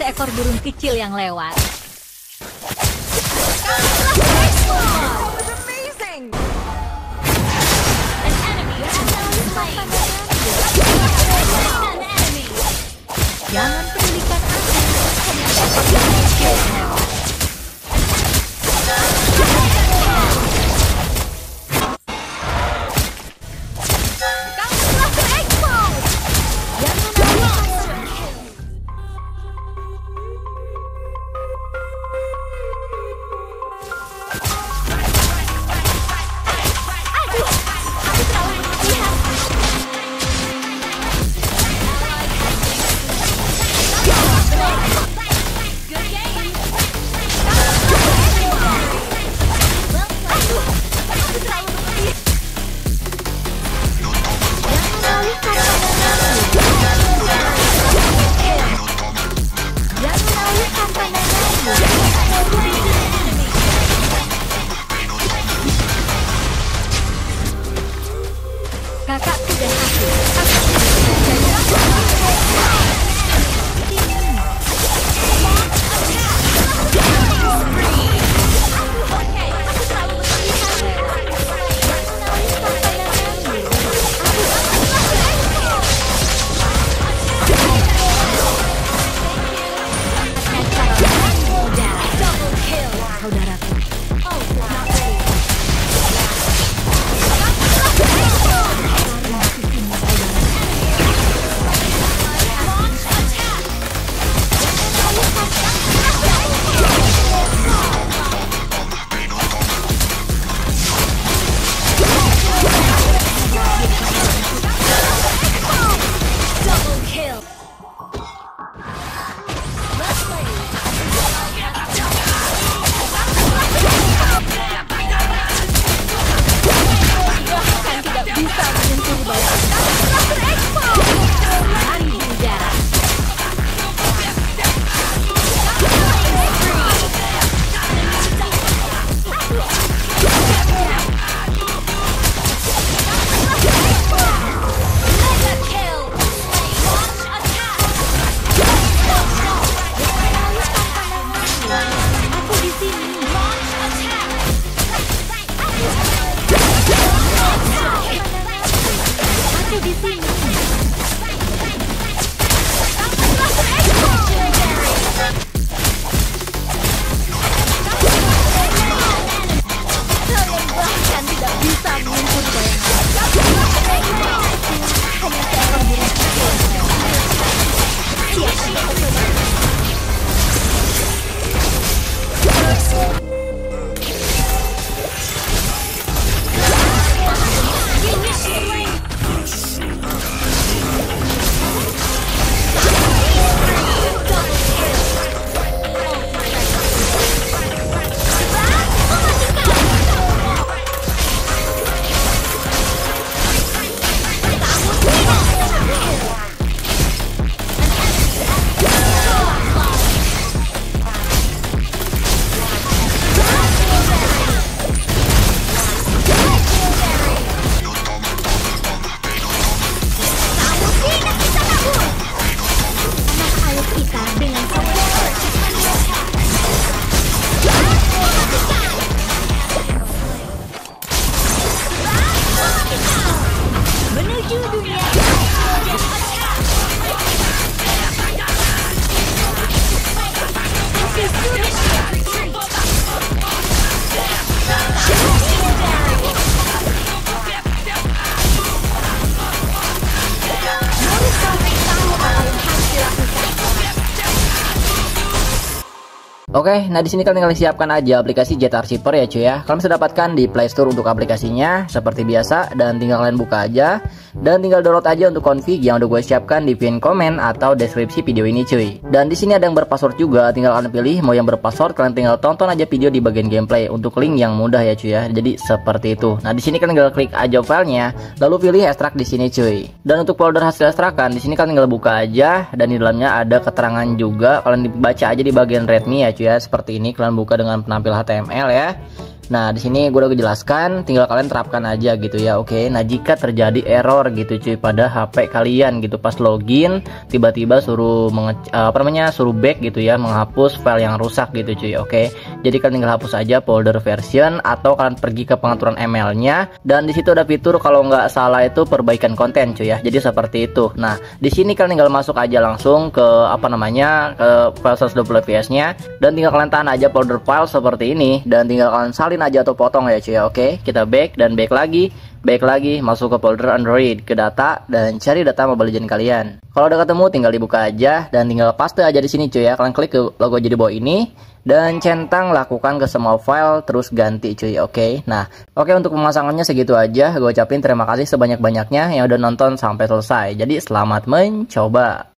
seekor burung kecil yang lewat. Jangan pedulikan aku, hanya seekor burung kecil yang lewat. Kakakku dan Oke, nah di sini kalian tinggal siapkan aja aplikasi Jet Archiver ya cuy ya. Kalian bisa dapatkan di Play Store untuk aplikasinya seperti biasa, dan tinggal kalian buka aja dan tinggal download aja untuk config yang udah gue siapkan di pin komen atau deskripsi video ini cuy. Dan di sini ada yang berpassword juga, tinggal kalian pilih mau yang berpassword, kalian tinggal tonton aja video di bagian gameplay untuk link yang mudah ya cuy ya. Jadi seperti itu. Nah di sini kalian tinggal klik aja filenya, lalu pilih ekstrak di sini cuy. Dan untuk folder hasil ekstrakan di sini kalian tinggal buka aja, dan di dalamnya ada keterangan juga, kalian dibaca aja di bagian readme ya cuy ya. Seperti ini kalian buka dengan penampil HTML ya. Nah, di sini gue udah jelaskan, tinggal kalian terapkan aja gitu ya. Oke. Nah, jika terjadi error gitu cuy pada HP kalian gitu pas login, tiba-tiba suruh suruh back gitu ya, menghapus file yang rusak gitu cuy. Oke. Jadi kalian tinggal hapus aja folder version atau kalian pergi ke pengaturan emailnya, dan di situ ada fitur kalau nggak salah itu perbaikan konten cuy ya. Jadi seperti itu. Nah, di sini kalian tinggal masuk aja langsung ke ke file 120 fps-nya, dan tinggal kalian tahan aja folder file seperti ini, dan tinggal kalian salin aja atau potong ya cuy. Oke, kita back dan back lagi, masuk ke folder Android, ke data, dan cari data Mobile Legends kalian. Kalau udah ketemu tinggal dibuka aja dan tinggal paste aja di sini cuy ya. Kalian klik ke logo jadi bawah ini dan centang lakukan ke semua file, terus ganti cuy. Oke. Nah, oke, untuk pemasangannya segitu aja. Gue ucapin terima kasih sebanyak-banyaknya yang udah nonton sampai selesai. Jadi selamat mencoba.